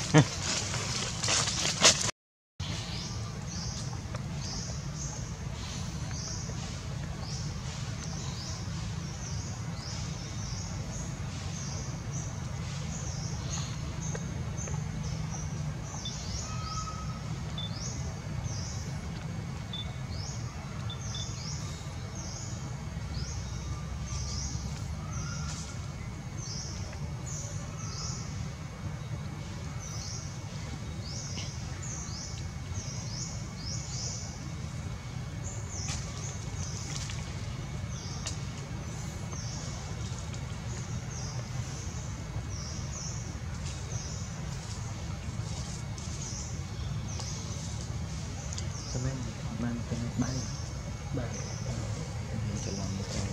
Mang cái bay mình chỉ làm một cái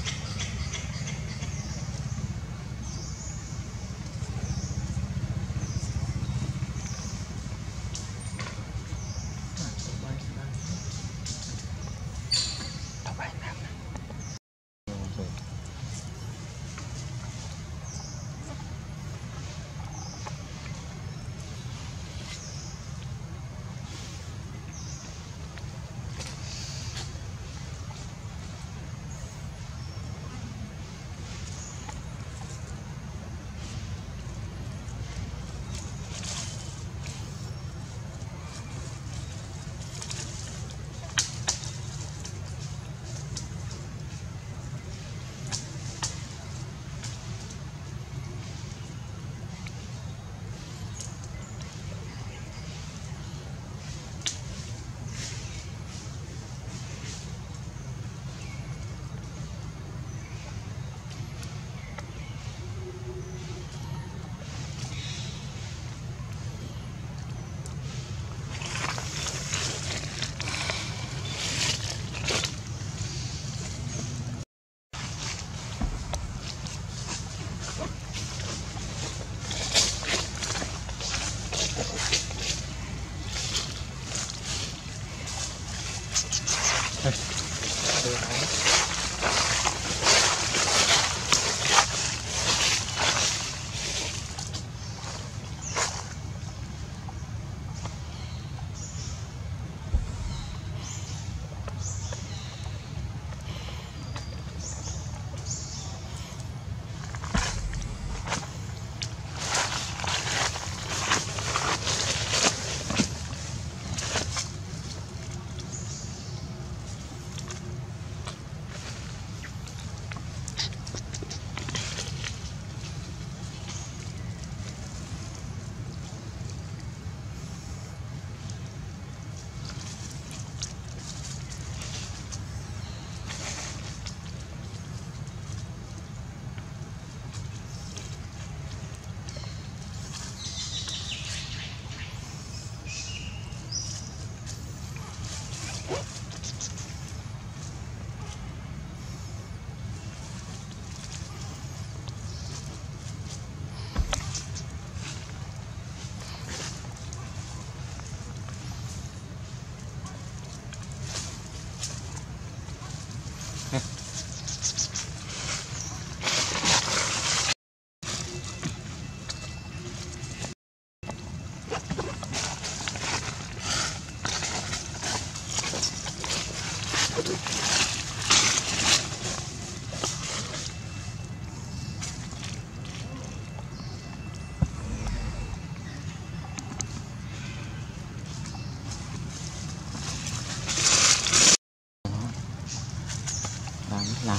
làm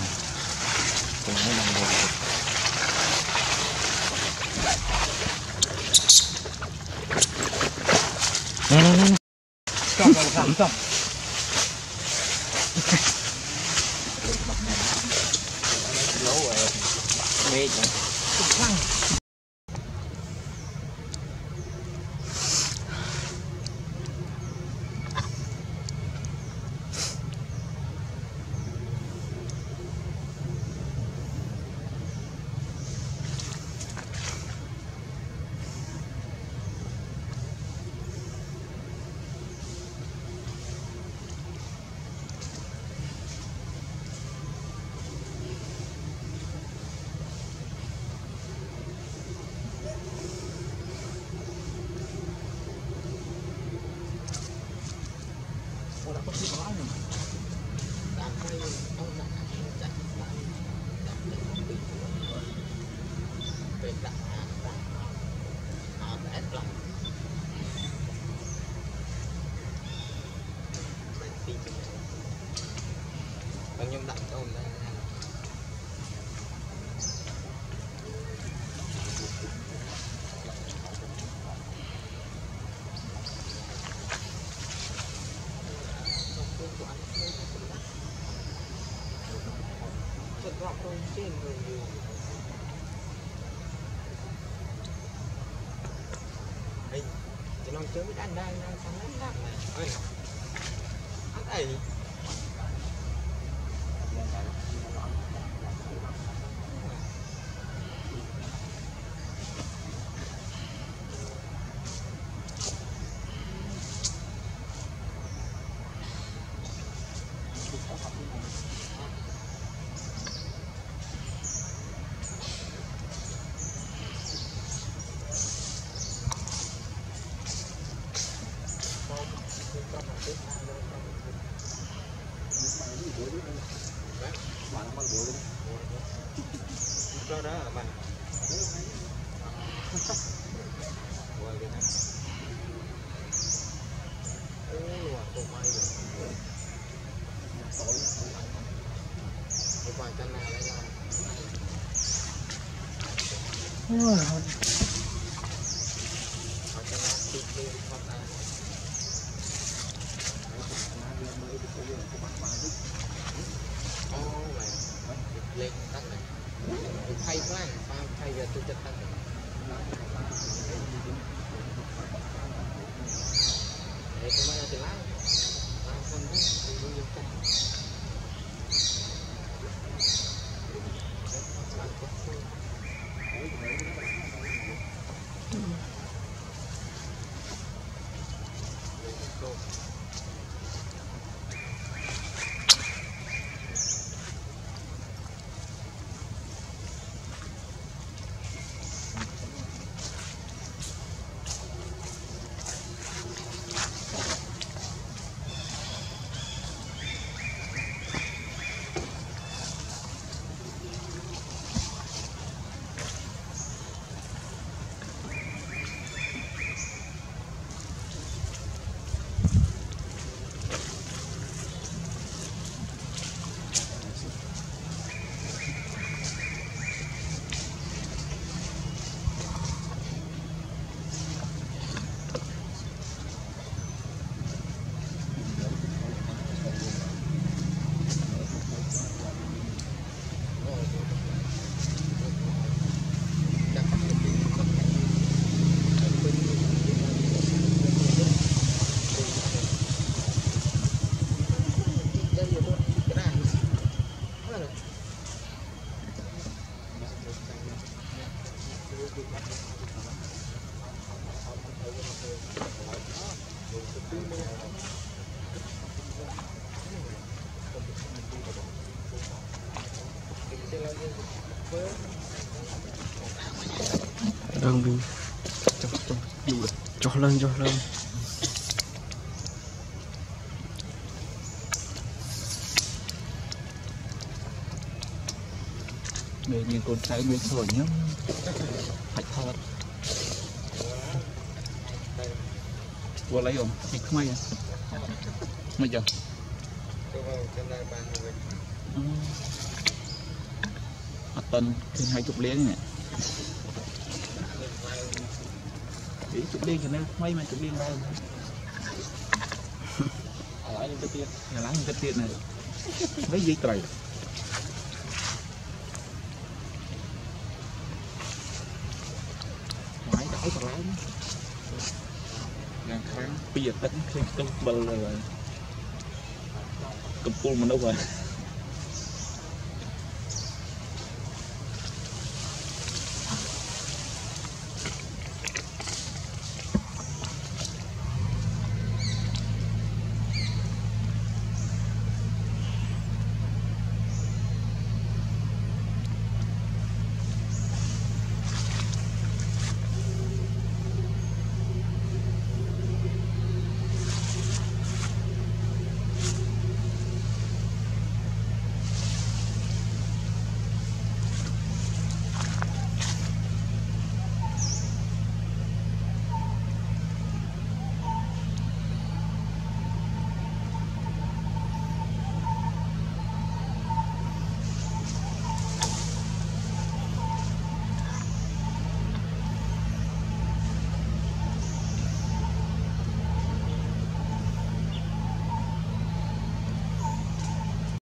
cùng với đồng hồ. Nè trong rồi sẵn trong lố rồi mê chứ nhưng đặt ôm đây chỉ non chơi với anh đây nó sáng lắm lắm này ơi anh ấy đó là bạn lên tắt này thay quá thay giờ tôi chặt tắt này để tôi mới ra từ lái con đấy tôi nhiều chặt đang đi cho lên để nhìn con trai nguyên sổi nhá hạch thật vừa lấy không thịt may à bây giờ tần trên 20 liếng nè ý chụp liêng cho nên may mà chụp liêng đây lại những cái tiền nhà láng những cái tiền này mấy gì trời máy đảo thật lắm ngàn kháng bây giờ tính khi tung bờ rồi cầm pul mà đâu rồi